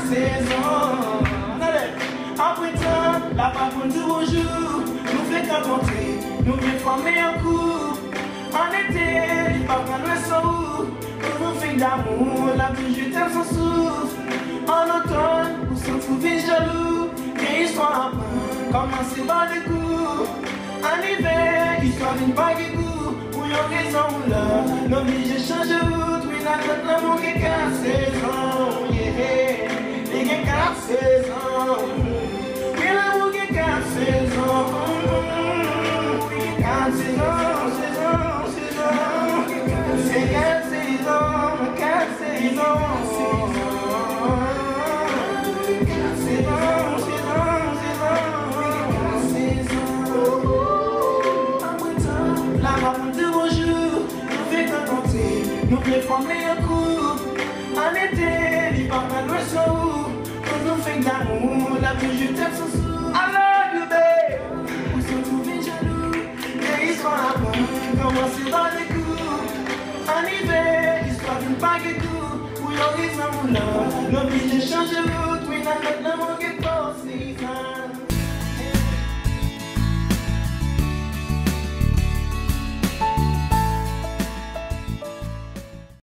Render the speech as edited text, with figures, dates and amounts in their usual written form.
saison. Après temps, la part pour nous bonjour, nous fait rencontrer, nous bien former un coup. En été, il va prendre le sou, pour nous faire d'amour, la plus je t'aime sans souffle. En automne, pour s'en trouver jaloux, et histoire commencer par des coups. En hiver, histoire d'une bague et goût, pour une raison ou l'autre, l'obligé change de route, oui, la tête l'amour qui est 4 saisons, yeah, les gars 4 saisons, oui, l'amour qui est 4 saisons, oui, 4 saisons, c'est 4 saisons, 4 saisons. Nous voulons former un couple. En été, il va pas loin sur où. Pour nous faire d'amour, la plus je t'aime sans sou. I love you, babe. Pour se trouver jaloux, et histoire à bon, commencer par des coups. En hiver, histoire d'une bague et tout. Pour y raison ou là, l'obligé change de route, oui, la